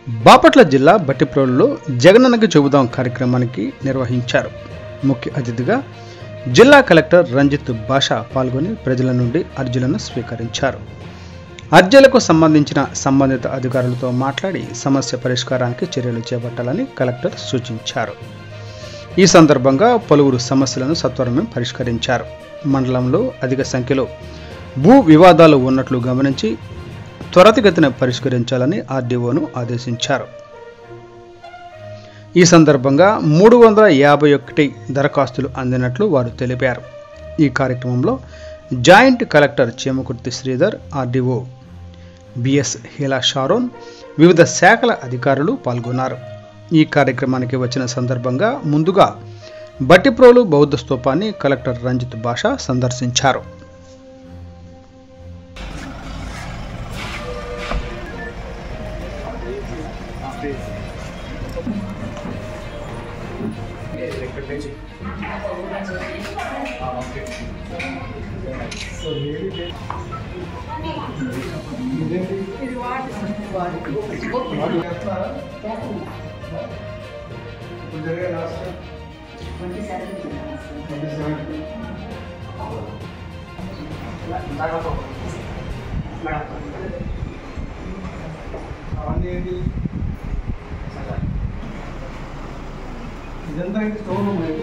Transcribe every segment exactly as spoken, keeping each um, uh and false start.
బాపట్ల జిల్లా బట్టిప్రోలులో జగనన్నకి చెబుదాం కార్యక్రమానికి నిర్వహించారు. ముఖ్య అతిథిగా జిల్లా కలెక్టర్ రంజిత్ భాష పాల్గొని ప్రజల నుండి అర్జీలను స్వీకరించారు. అర్జీలకు సంబంధించిన సంబంధిత అధికారులతో మాట్లాడి సమస్య పరిష్కారానికి చర్యలు చేపట్టాలని కలెక్టర్ సూచించారు. ఈ సందర్భంగా పలువురు సమస్యలను సత్వరమే పరిష్కరించారు. మండలంలో అధిక సంఖ్యలో భూ వివాదాలు ఉన్నట్లు గమనించి త్వరితగతిన పరిష్కరించాలని ఆర్డీఓను ఆదేశించారు. ఈ సందర్భంగా మూడు వందల యాభై ఒకటి దరఖాస్తులు అందినట్లు వారు తెలిపారు. ఈ కార్యక్రమంలో joint collector Chemakurthi Sridhar, RDO BS Heela Sharon, వివిధ శాఖల అధికారులు పాల్గొన్నారు. ఈ కార్యక్రమానికి వచ్చిన సందర్భంగా ముందుగా బట్టిప్రోలు బౌద్ధ స్తూపాన్ని కలెక్టర్ రంజిత్ భాష సందర్శించారు. ఇదంతా ఇంటి స్టోర్ రూమ్ లేదు.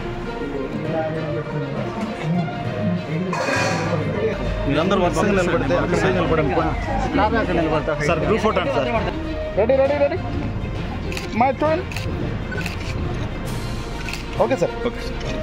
మీరందరూ వరుసగా నిలబడితే అక్కడ నిలబడండి సార్. గ్రూప్ ఫోటో అండి sir. Ready ready ready my turn. Okay sir. Okay sir.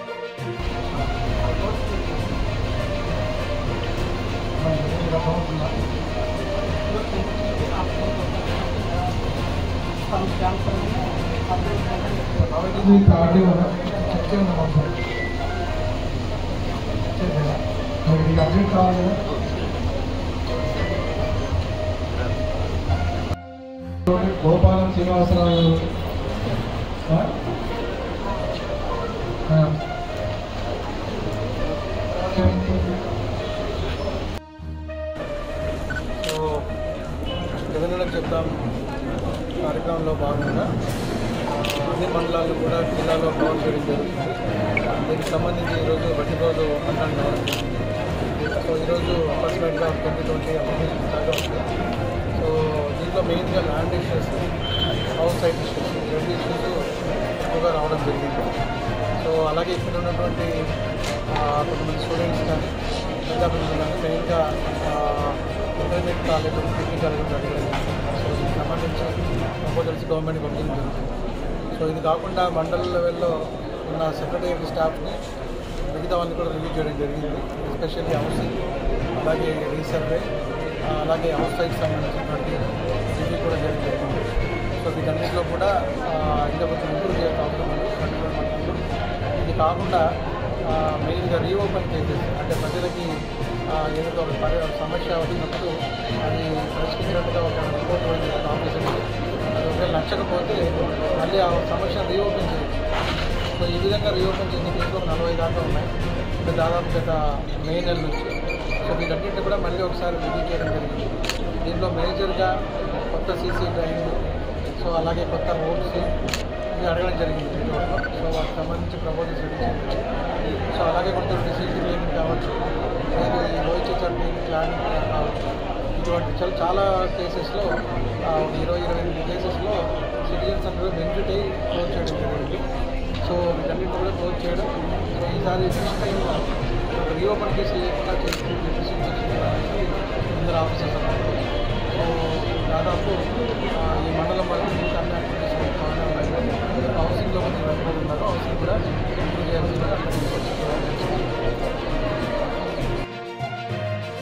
Gopalam Srinivasarao జగనన్నకి చెప్తాం కార్యక్రమంలో భాగంగా అన్ని మండలాల్లో కూడా జిల్లాలో కవర్ చేయడం జరుగుతుంది. దీనికి సంబంధించి ఈరోజు బట్టిప్రోలు మండలం కావడం జరిగింది. సో ఈరోజు అపార్ట్మెంట్గా ట్వంటీ ట్వంటీ అప్లికేషన్ దాకా ఉంది. సో దీంట్లో మెయిన్గా land issues, house site issues, రెండు ఇష్యూస్ ఎక్కువగా రావడం జరిగింది. సో అలాగే ఇక్కడ ఉన్నటువంటి కొంతమంది స్టూడెంట్స్ కానీ విద్యార్థులు కానీ మెయిన్గా ఇంటర్మీడియట్ కాలేజ్, డిగ్రీ కాలేజ్ అడిగారు. సో దీనికి సంబంధించి ప్రపోజల్స్ గవర్నమెంట్ పంపించడం జరుగుతుంది. సో ఇది కాకుండా మండల లెవెల్లో ఉన్న సెక్రటరీ స్టాఫ్ని మిగతా వాళ్ళని కూడా రివ్యూ చేయడం జరిగింది. ఎస్పెషల్లీ హౌసింగ్, అలాగే రీసర్వే, అలాగే హౌస్ సైట్ సంబంధించినటువంటి రివ్యూ కూడా చేయడం జరిగింది. సో వీటన్నిటిలో కూడా ఇంకా కొంచెం ఇంప్రూవ్ చేయాల్సిన అవసరం ఉంది కంట్రోల్ మండలంలో. ఇది కాకుండా మెయిన్గా రీఓపెన్ కేసెస్, అంటే ప్రజలకి ఏదో ఒక పరి సమస్య వచ్చినప్పుడు అది పరిష్కరించినట్టుగా ఒక రిపోర్ట్ వేసిన ఆఫీసర్ అది ఒకవేళ నచ్చకపోతే మళ్ళీ ఆ సమస్యను రీఓపెన్ చేయొచ్చు. సో ఈ విధంగా రీఓపెన్ చేసిన కేసులు ఒక నలభై దాకా ఉన్నాయి, అంటే దాదాపు గత మే నెల నుంచి. సో వీటన్నింటినీ కూడా మళ్ళీ ఒకసారి రివ్యూ చేయడం జరిగింది. దీంట్లో మేజర్గా కొత్త సీసీ డ్రైన్లు, సో అలాగే కొత్త రోడ్స్ ఇవి అడగడం జరిగింది రిపోర్ట్లో. సో వాటికి సంబంధించి ప్రపోజల్స్ రెడీ చేయాలి. సో అలాగే కొంచెం సీసీ క్లీనింగ్ కావచ్చు, లేదు ఈ లోయర్ ప్లానింగ్ కావచ్చు. ఇటువంటి చాలా చాలా కేసెస్లో ఇరవై ఇరవై ఎనిమిది కేసెస్లో సిటిజన్స్ అందరూ బెనిఫిట్ అయ్యి క్లోజ్ చేయడం జరిగింది. సో వీటన్నింటినీ కూడా క్లోజ్ చేయడం. సో ఈసారి నెక్స్ట్ టైం రీఓపెన్ కేసులు లేకుండా చేసుకుని అందరూ ఆఫీసర్స్